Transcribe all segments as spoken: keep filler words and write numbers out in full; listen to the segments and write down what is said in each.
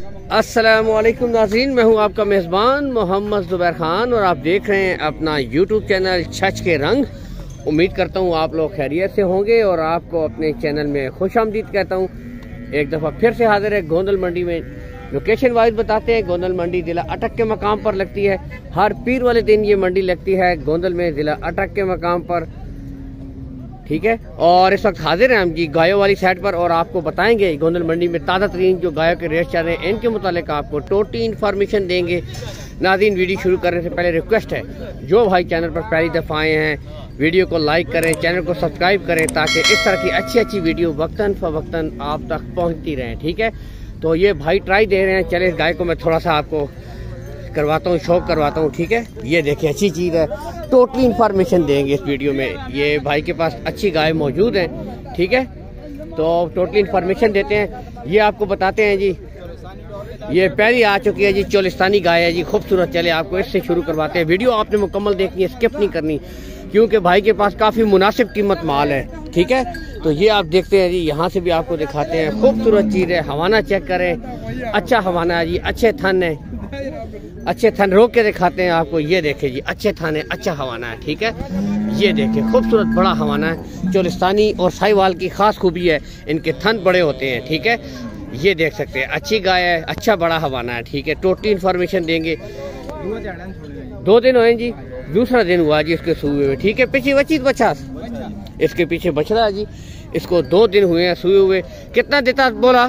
अस्सलामुअलैकुम नाज़रीन, मैं हूं आपका मेज़बान मोहम्मद ज़ुबैर खान और आप देख रहे हैं अपना यूट्यूब चैनल छछ के रंग। उम्मीद करता हूं आप लोग खैरियत से होंगे और आपको अपने चैनल में खुश आमदीद कहता हूं। एक दफ़ा फिर से हाजिर है गोंदल मंडी में। लोकेशन वाइज बताते हैं, गोंदल मंडी ज़िला अटक के मकाम पर लगती है। हर पीर वाले दिन ये मंडी लगती है गोंदल में, ज़िला अटक के मकाम पर, ठीक है। और इस वक्त हाजिर हैं हम जी गायों वाली साइड पर और आपको बताएंगे गोंदल मंडी में ताज़ा तरीन जो गायों के रेट चल रहे हैं इनके मुतालिक आपको टोटल इन्फॉर्मेशन देंगे। नाज़रीन, वीडियो शुरू करने से पहले रिक्वेस्ट है, जो भाई चैनल पर पहली दफ़ा आए हैं वीडियो को लाइक करें, चैनल को सब्सक्राइब करें ताकि इस तरह की अच्छी अच्छी वीडियो वक्तन फवक्तन आप तक पहुँचती रहें, ठीक है। तो ये भाई ट्राई दे रहे हैं, चले इस गाय को मैं थोड़ा सा आपको करवाता हूँ, शौक करवाता हूँ, ठीक है। ये देखिए अच्छी चीज़ है, टोटली इन्फॉर्मेशन देंगे इस वीडियो में। ये भाई के पास अच्छी गाय मौजूद है, ठीक है। तो टोटली इन्फॉर्मेशन देते हैं, ये आपको बताते हैं जी। ये पहली आ चुकी है जी, चोलिस्तानी गाय है जी, खूबसूरत। चले आपको इससे शुरू करवाते हैं। वीडियो आपने मुकम्मल देखनी है, स्किप नहीं करनी, क्योंकि भाई के पास काफ़ी मुनासिब कीमत माल है, ठीक है। तो ये आप देखते हैं जी, यहाँ से भी आपको दिखाते हैं, खूबसूरत चीज़ है। हवाना चेक करें, अच्छा हवाना है जी, अच्छे थन है, अच्छे थन रोक के दिखाते हैं आपको। ये देखे जी, अच्छे थन है, अच्छा हवाना है, ठीक है। ये देखे खूबसूरत बड़ा हवाना है। चोलिस्तानी और साहिवाल की खास खूबी है, इनके थन बड़े होते हैं, ठीक है। ये देख सकते हैं, अच्छी गाय है, अच्छा बड़ा हवाना है, ठीक है। टोटली इन्फॉर्मेशन देंगे। दो दिन हुए जी, दूसरा दिन हुआ जी इसके सूए हुए, ठीक है। पीछे बची पचास, इसके पीछे बछड़ा जी, इसको दो दिन हुए हैं सूए हुए। कितना देता बोला?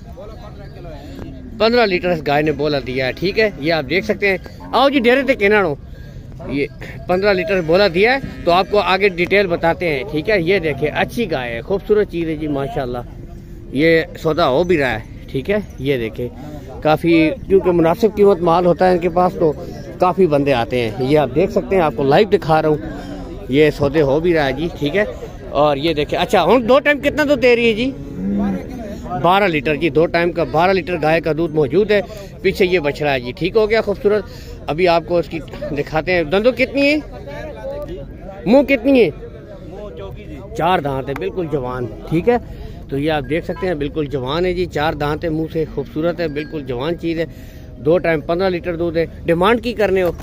पंद्रह लीटर इस गाय ने बोला दिया है, ठीक है। ये आप देख सकते हैं। आओ जी डेरे थे कहना नो, ये पंद्रह लीटर बोला दिया है। तो आपको आगे डिटेल बताते हैं, ठीक है। ये देखे अच्छी गाय है, खूबसूरत चीज़ है जी, माशाल्लाह। ये सौदा हो भी रहा है, ठीक है। ये देखे काफ़ी, क्योंकि मुनासिब कीमत माल होता है इनके पास, तो काफ़ी बंदे आते हैं। ये आप देख सकते हैं, आपको लाइव दिखा रहा हूँ। ये सौदे हो भी रहा है जी, ठीक है। और ये देखे, अच्छा हम दो टाइम कितना दूध दे रही है जी? बारह लीटर जी, दो टाइम का बारह लीटर गाय का दूध मौजूद है। पीछे ये बछड़ा है जी, ठीक हो गया, खूबसूरत। अभी आपको इसकी दिखाते हैं। दंदो कितनी है, मुंह कितनी है? चार दांत है, बिल्कुल जवान, ठीक है। तो ये आप देख सकते हैं, बिल्कुल जवान है जी, चार दांत है, मुंह से खूबसूरत है, बिल्कुल जवान चीज़ है। दो टाइम पंद्रह लीटर दूध है। डिमांड की करने हो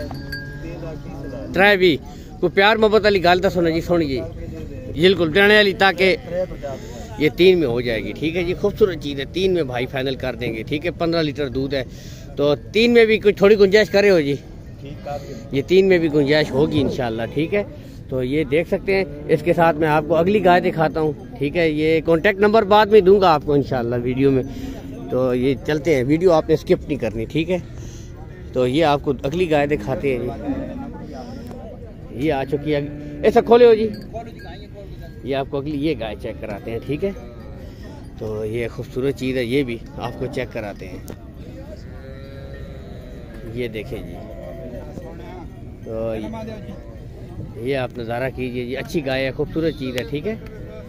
त्रै भी कोई प्यार मोहब्बत वाली गल दसो ना जी, सुन जी, बिल्कुल देने वाली, ताकि ये तीन में हो जाएगी, ठीक है जी। खूबसूरत चीज़ है, तीन में भाई फाइनल कर देंगे, ठीक है। पंद्रह लीटर दूध है, तो तीन में भी कुछ थोड़ी गुंजाइश करे हो जी, ये तीन में भी गुंजाइश होगी इंशाल्लाह, ठीक है। तो ये देख सकते हैं। इसके साथ मैं आपको अगली गाय दिखाता हूँ, ठीक है। ये कॉन्टैक्ट नंबर बाद में दूंगा आपको इंशाल्लाह वीडियो में। तो ये चलते हैं, वीडियो आपने स्किप नहीं करनी, ठीक है। तो ये आपको अगली गाय दिखाते हैं जी। ये आ चुकी है, ऐसा खोले हो जी। ये आपको अगली ये गाय चेक कराते हैं, ठीक है। तो ये खूबसूरत चीज़ है, ये भी आपको चेक कराते हैं। ये देखें जी, तो ये आप नज़ारा कीजिए जी, अच्छी गाय है, खूबसूरत चीज़ है, ठीक है।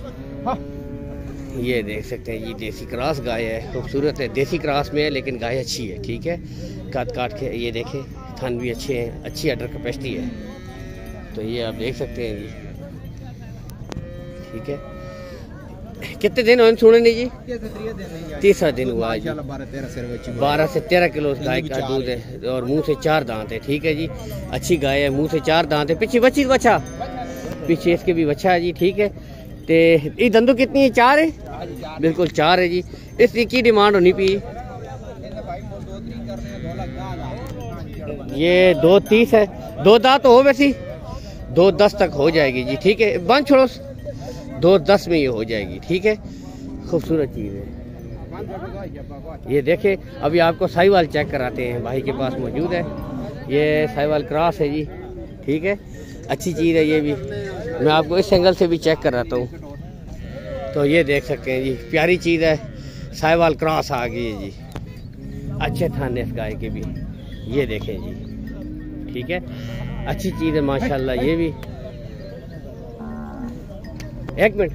ये देख सकते हैं, ये देसी क्रॉस गाय है, खूबसूरत है, देसी क्रॉस में है लेकिन गाय अच्छी है, ठीक है। काट काट के ये देखें, थन भी अच्छे हैं, अच्छी अडर कैपेसिटी है। तो ये आप देख सकते हैं जी, ठीक है। कितने दिन हुए सुने नहीं जी? तीसरा दिन हुआ जी। बारह से तेरह किलो गाय का दूध है और मुंह से चार दांत है, ठीक है जी। अच्छी गाय है, मुंह से चार दांत है। पीछे बच्ची बच्चा, पीछे इसके भी बच्चा है जी, ठीक है। तो ये दंदो कितनी है? चार है, बिल्कुल चार है जी। इसकी की डिमांड होनी पी? ये दो तीस है, दो दांत हो वैसी, दो दस तक हो जाएगी जी, ठीक है। बंद छोड़ो, दो दस में ये हो जाएगी, ठीक है। खूबसूरत चीज़ है। ये देखे, अभी आपको साहिवाल चेक कराते हैं, भाई के पास मौजूद है। ये साहिवाल क्रॉस है जी, ठीक है। अच्छी चीज़ है, ये भी मैं आपको इस एंगल से भी चेक कराता हूँ। तो ये देख सकते हैं जी, प्यारी चीज़ है, साहिवाल क्रॉस आ गई है जी, अच्छे थाने इस गाय के भी। ये देखें जी, ठीक है, अच्छी चीज़ है माशाल्लाह। ये भी एक मिनट,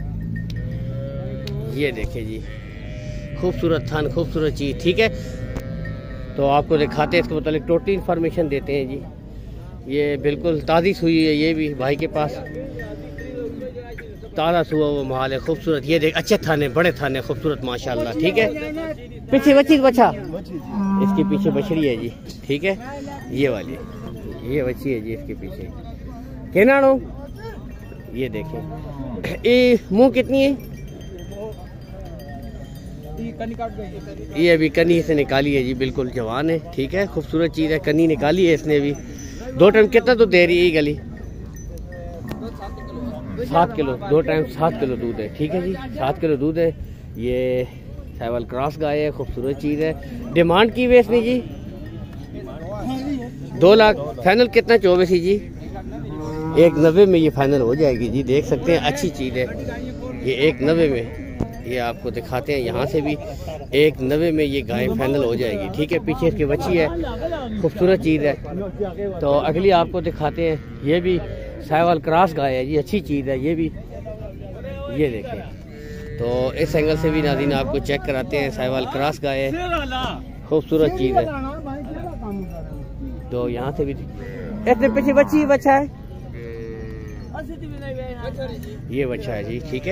ये देखें जी, खूबसूरत थान, खूबसूरत चीज़, ठीक है। तो आपको दिखाते हैं, इसके मतलब टोटल इन्फॉर्मेशन देते हैं जी। ये बिल्कुल ताज़ी सुई है, ये भी भाई के पास। ताज़ा सुबह वो माल है खूबसूरत। ये देख अच्छे थाने, बड़े थाने, खूबसूरत माशाल्लाह। ठीक है, पीछे बच्ची बच्चा, इसके पीछे बछड़ी है जी। ठीक है, ये वाली ये बच्ची है जी इसके पीछे। कहना नो, ये देखें ये मुंह कितनी है, ये अभी कनी से निकाली है जी, बिल्कुल जवान है। ठीक है, खूबसूरत चीज़ है, कनी निकाली है इसने भी। दो टाइम कितना दूध दे रही है ये गली? सात किलो, दो टाइम सात किलो दूध है। ठीक है जी, सात किलो दूध है। ये साइवल क्रॉस गाय है, खूबसूरत चीज़ है। डिमांड की वे इसने जी दो लाख, फाइनल कितना चौबीस ही जी? एक नब्बे में ये फाइनल हो जाएगी जी। देख सकते हैं अच्छी चीज़ है ये, एक नब्बे में ये आपको दिखाते हैं यहाँ से भी, एक नब्बे में ये गाय फाइनल हो जाएगी। ठीक है, पीछे इसकी बच्ची है, खूबसूरत चीज़ है। तो अगली आपको दिखाते हैं, ये भी साइवल क्रॉस गाय है जी, अच्छी चीज़ है ये भी। ये देखें, तो इस एंगल से भी नाज़रीन आपको चेक कराते हैं, साइवल क्रॉस गाय है, खूबसूरत चीज़ है। तो यहाँ से भी इसने पीछे बच्ची बच्चा है, ये बच्चा है जी। ठीक है,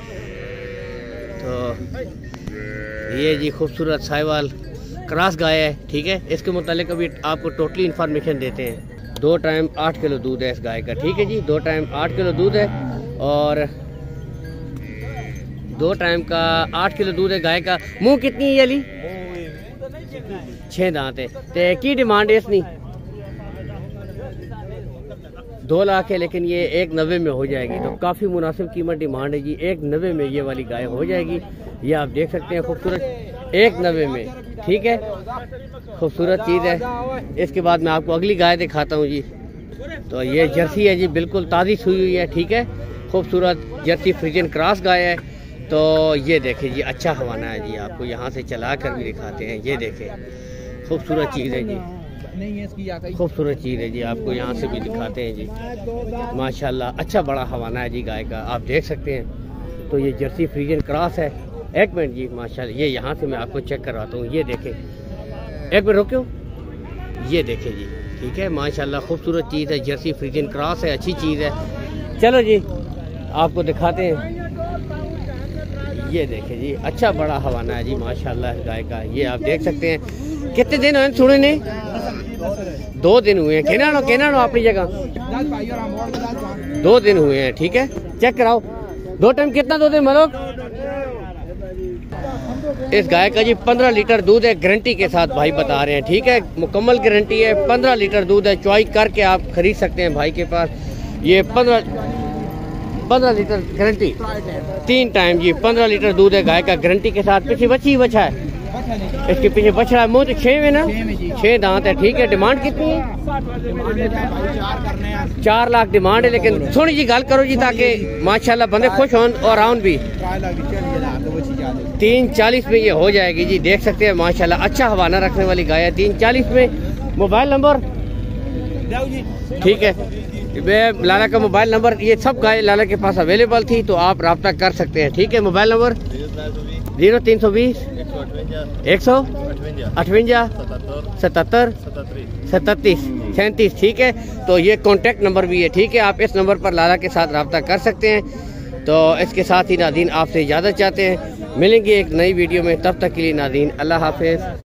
तो ये जी खूबसूरत साइवल क्रॉस गाय है। ठीक है, इसके मुतालिक अभी आपको टोटली इन्फॉर्मेशन देते हैं। दो टाइम आठ किलो दूध है इस गाय का। ठीक है जी, दो टाइम आठ किलो दूध है, और दो टाइम का आठ किलो दूध है गाय का। मुंह कितनी है अली? छः दांत है। तो की डिमांड है इसनी? दो लाख है, लेकिन ये एक नब्बे में हो जाएगी। तो काफ़ी मुनासिब कीमत डिमांड है जी, एक नब्बे में ये वाली गाय हो जाएगी। ये आप देख सकते हैं, खूबसूरत एक नब्बे में। ठीक है, खूबसूरत चीज़ है। इसके बाद मैं आपको अगली गाय दिखाता हूँ जी। तो ये जर्सी है जी, बिल्कुल ताज़ी सुई हुई है। ठीक है, खूबसूरत जर्सी फ्रीजियन क्रॉस गाय है। तो ये देखें जी, अच्छा हवाना है जी, आपको यहाँ से चला कर भी दिखाते हैं। ये देखें, खूबसूरत चीज़ है जी, खूबसूरत चीज़ है जी, आपको यहाँ से भी दिखाते हैं जी। माशाल्लाह अच्छा बड़ा हवाना है जी गाय का, आप देख सकते हैं। तो ये जर्सी फ्रीजियन क्रॉस है। एक मिनट जी, माशाल्लाह ये यहाँ से मैं आपको चेक करवाता हूँ। ये देखें, एक मिनट रुको, ये देखें जी। ठीक है, माशाल्लाह खूबसूरत चीज़ है, जर्सी फ्रीजियन क्रॉस है, अच्छी चीज़ है। चलो जी आपको दिखाते हैं। ये देखें जी, अच्छा बड़ा हवाना है जी माशाल्लाह गाय का। ये आप देख सकते हैं। कितने दिन हुए सुने ने? दो दिन हुए हैं। कहना नो कहना नो अपनी जगह दो दिन हुए हैं। ठीक है, चेक कराओ। दो टाइम कितना दूध है मलोक? इस गाय का जी पंद्रह लीटर दूध है, गारंटी के साथ भाई बता रहे हैं। ठीक है, मुकम्मल गारंटी है, पंद्रह लीटर दूध है। चॉइस करके आप खरीद सकते हैं भाई के पास। ये पंद्रह पंद्रह लीटर गारंटी, तीन टाइम जी, पंद्रह लीटर दूध है गाय का गारंटी के साथ। पीछे बच्ची ही बच्चा है, इसके पीछे बछड़ा है। मुँह तो छः में ना, छः दांत है। ठीक है, डिमांड कितनी है? चार लाख डिमांड है, लेकिन थोड़ी जी गल करो जी, ताकि माशाल्लाह बंदे खुश हों और आउन भी। तीन चालीस में ये हो जाएगी जी, देख सकते हैं माशाल्लाह अच्छा हवाना रखने वाली गाय है। तीन चालीस में। Mobile number? ठीक है, मैं लाला का मोबाइल नंबर, ये सब गाय लाला के पास अवेलेबल थी, तो आप रब्ता कर सकते हैं। ठीक है, मोबाइल नंबर जीरो तीन सौ बीस एक सौ अठवंजा सतहत्तर सततीस सैंतीस। ठीक है, तो ये कॉन्टेक्ट नंबर भी है। ठीक है, आप इस नंबर पर लाला के साथ रब्ता कर सकते हैं। तो इसके साथ ही नाज़रीन आपसे इजाज़त चाहते हैं, मिलेंगे एक नई वीडियो में। तब तक के लिए नाज़रीन अल्लाह हाफिज़।